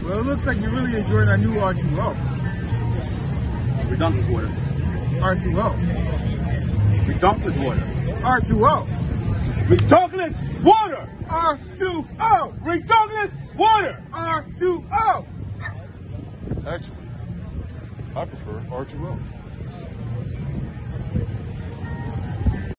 Well, it looks like you're really enjoying our new R2O. Redonkulous water. R2O. Redonkulous water. R2O. Redonkulous water. R2O. Redonkulous water. R2O. Actually, I prefer R2O.